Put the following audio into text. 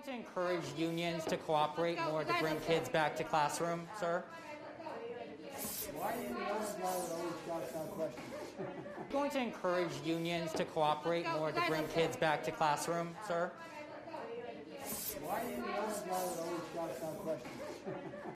to encourage unions to cooperate more to bring kids back to classroom, sir? Why are you the only guy that always shouts out questions? Going to encourage unions to cooperate more to bring kids back to classroom, sir? Why are you the only guy that always shouts out questions?